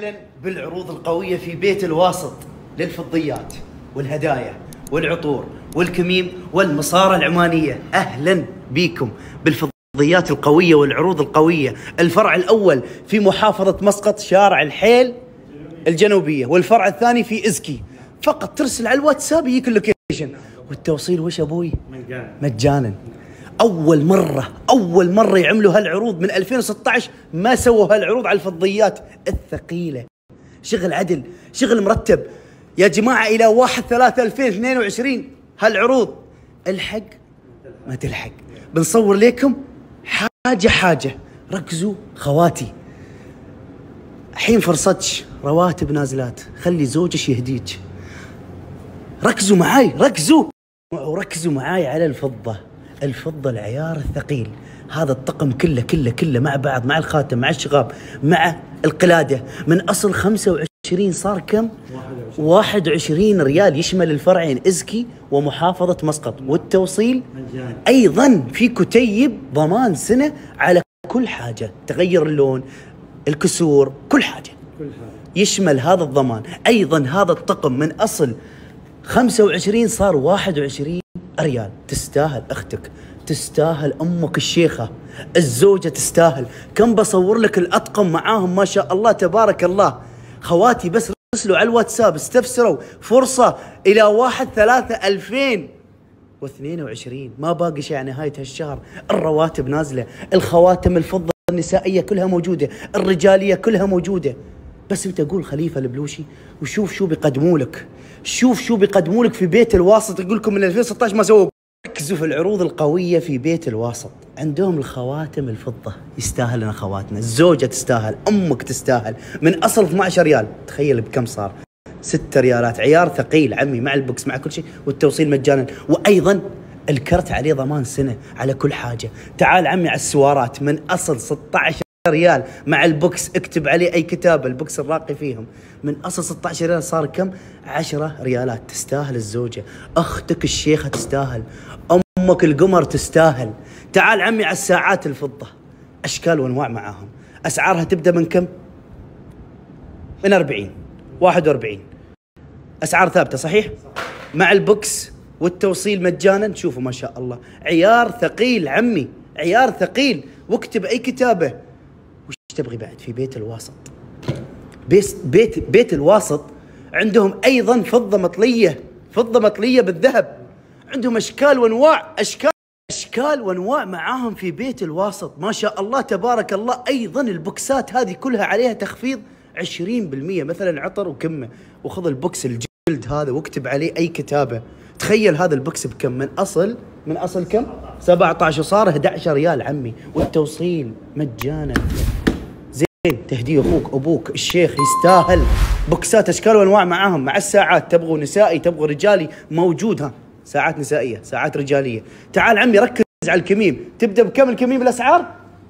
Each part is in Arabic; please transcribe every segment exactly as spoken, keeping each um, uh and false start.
أهلا بالعروض القوية في بيت الواسط للفضيات والهدايا والعطور والكميم والمصارة العمانية. أهلا بكم بالفضيات القوية والعروض القوية. الفرع الأول في محافظة مسقط شارع الحيل الجنوبية، والفرع الثاني في إزكي. فقط ترسل على الواتساب يجيك اللوكيشن، والتوصيل وش أبوي؟ مجانا. مجانا. أول مرة أول مرة يعملوا هالعروض من ألفين وستة عشر، ما سووا هالعروض على الفضيات الثقيلة. شغل عدل، شغل مرتب يا جماعة. إلى واحد ثلاثة ألفين واثنين وعشرين هالعروض. الحق ما تلحق، بنصور لكم حاجة حاجة. ركزوا خواتي، حين فرصتش، رواتب نازلات، خلي زوجش يهديك. ركزوا معاي، ركزوا وركزوا معاي على الفضة. الفضة العيار الثقيل، هذا الطقم كله كله كله مع بعض، مع الخاتم، مع الشغاب، مع القلادة، من أصل خمسة وعشرين صار كم؟ واحد وعشرين ريال، يشمل الفرعين إزكي ومحافظة مسقط، والتوصيل مجاني. أيضا في كتيب ضمان سنة على كل حاجة، تغير اللون، الكسور، كل حاجة يشمل هذا الضمان. أيضا هذا الطقم من أصل خمسة وعشرين صار واحد وعشرين ريال. تستاهل أختك، تستاهل أمك الشيخة، الزوجة تستاهل. كم بصور لك الأطقم معاهم ما شاء الله تبارك الله. خواتي بس رسلوا على الواتساب، استفسروا، فرصة إلى واحد ثلاثة ألفين واثنين وعشرين، ما باقي شيء على نهاية هالشهر. الرواتب نازلة، الخواتم الفضة النسائية كلها موجودة، الرجالية كلها موجودة. بس انت قول خليفة البلوشي وشوف شو بيقدموا لك، شوف شو بيقدموا لك في بيت الواسط. يقول لكم من ألفين وستة عشر ما سووا. ركزوا في العروض القوية في بيت الواسط. عندهم الخواتم الفضة، يستاهل لنا خواتنا، الزوجة تستاهل، أمك تستاهل. من أصل اثني عشر ريال، تخيل بكم صار؟ ستة ريالات، عيار ثقيل عمي، مع البوكس مع كل شيء، والتوصيل مجانا. وأيضا الكرت عليه ضمان سنة على كل حاجة. تعال عمي على السوارات، من أصل ستة عشر ريال مع البوكس، اكتب عليه أي كتاب، البوكس الراقي فيهم، من أصل ستة عشر ريال صار كم؟ عشرة ريالات. تستاهل الزوجة، أختك الشيخة تستاهل، أمك القمر تستاهل. تعال عمي على الساعات الفضة، أشكال وأنواع معاهم. أسعارها تبدأ من كم؟ من أربعين، واحد وأربعين. أسعار ثابتة صحيح؟ مع البوكس والتوصيل مجانا. شوفوا ما شاء الله، عيار ثقيل عمي، عيار ثقيل. واكتب أي كتابة. وش تبغي بعد في بيت الواسط؟ بيت بيت بيت الواسط عندهم أيضا فضة مطلية، فضة مطلية بالذهب. عندهم أشكال وأنواع، أشكال أشكال وأنواع معاهم في بيت الواسط ما شاء الله تبارك الله. أيضا البوكسات هذه كلها عليها تخفيض عشرين بالمئة، مثلا عطر وكمة. وخذ البوكس الجلد هذا واكتب عليه أي كتابة. تخيل هذا البوكس بكم؟ من أصل من أصل كم؟ سبعة عشر، وصار أحد عشر ريال عمي، والتوصيل مجانا. زين، تهديه أخوك أبوك الشيخ يستاهل. بوكسات أشكال وأنواع معاهم، مع الساعات. تبغوا نسائي تبغوا رجالي، موجود. ها ساعات نسائية، ساعات رجالية. تعال عمي ركز على الكميم. تبدأ بكم الكميم الأسعار؟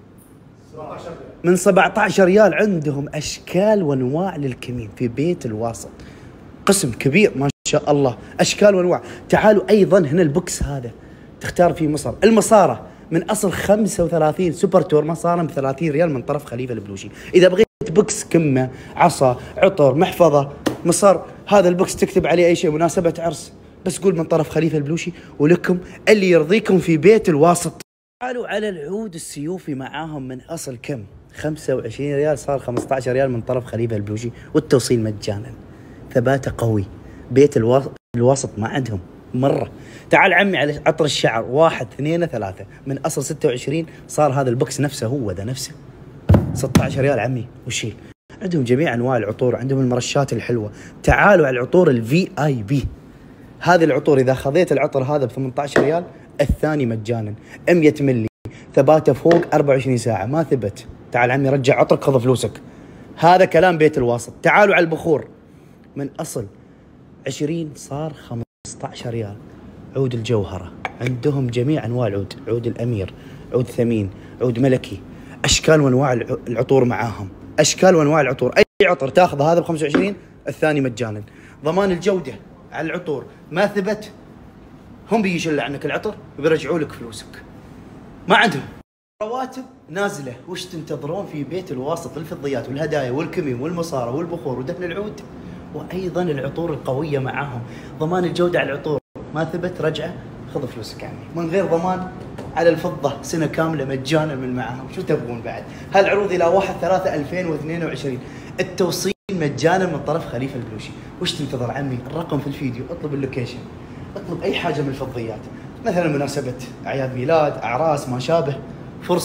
من سبعة عشر ريال. عندهم أشكال وأنواع للكميم في بيت الواسط، قسم كبير ما شاء الله، أشكال وأنواع. تعالوا أيضا هنا البوكس هذا تختار فيه مصر. المصارة من أصل خمسة وثلاثين سوبر تور، مصارة ب ثلاثين ريال من طرف خليفة البلوشي. إذا بغيت بوكس كمة، عصا، عطر، محفظة، مصر، هذا البوكس تكتب عليه أي شيء، مناسبة عرس، بس قول من طرف خليفة البلوشي، ولكم اللي يرضيكم في بيت الواسط. تعالوا على العود السيوفي معاهم، من أصل كم؟ خمسة وعشرين ريال صار خمسة عشر ريال من طرف خليفة البلوشي، والتوصيل مجانا. ثباته قوي. بيت الواسط ما عندهم مرة. تعال عمي على عطر الشعر، واحد اثنين ثلاثة، من أصل ستة وعشرين صار هذا البوكس نفسه هو ذا نفسه ستة عشر ريال عمي وشيل. عندهم جميع أنواع العطور، عندهم المرشات الحلوة. تعالوا على العطور الفي آي بي. هذه العطور إذا خذيت العطر هذا ب ثمانية عشر ريال، الثاني مجانا، مئة ملي، ثباته فوق أربعة وعشرين ساعة، ما ثبت. تعال عمي رجع عطرك، خذ فلوسك. هذا كلام بيت الواسط. تعالوا على البخور، من أصل عشرين صار خمسة عشر ريال. عود الجوهرة، عندهم جميع أنواع العود، عود الأمير، عود ثمين، عود ملكي. أشكال وأنواع العطور معاهم، أشكال وأنواع العطور. أي عطر تاخذ هذا ب خمسة وعشرين، الثاني مجانا. ضمان الجودة على العطور، ما ثبت هم بيشيل عنك العطر وبيرجعوا لك فلوسك. ما عندهم رواتب نازله، وش تنتظرون في بيت الواسط؟ الفضيات والهدايا والكميم والمصارى والبخور ودهن العود، وايضا العطور القويه معاهم. ضمان الجوده على العطور، ما ثبت رجعه خذ فلوسك عني. من غير ضمان على الفضه سنه كامله مجانا من معاهم. شو تبغون بعد؟ هالعروض الى واحد ثلاثة ألفين واثنين وعشرين، التوصيل مجانا من طرف خليفه البلوشي. وش تنتظر عمي؟ الرقم في الفيديو، اطلب اللوكيشن، اطلب اي حاجه من الفضيات، مثلا مناسبه اعياد ميلاد، اعراس، ما شابه. فرصه.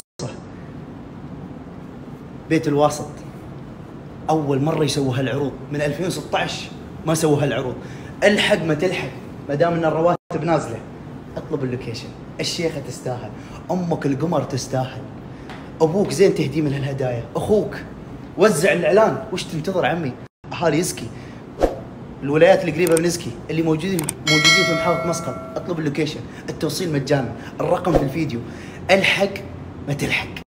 بيت الواسط اول مره يسووا هالعروض، من ألفين وستة عشر ما سووا هالعروض. الحق ما تلحق، ما دام ان الرواتب نازله اطلب اللوكيشن. الشيخه تستاهل، امك القمر تستاهل، ابوك زين تهديه من هالهدايا، اخوك وزع الاعلان. وش تنتظر عمي؟ اهالي اسكي، الولايات القريبه من اسكي اللي موجودين موجودين في محافظه مسقط، اطلب اللوكيشن، التوصيل مجانا، الرقم في الفيديو. الحق ما تلحق.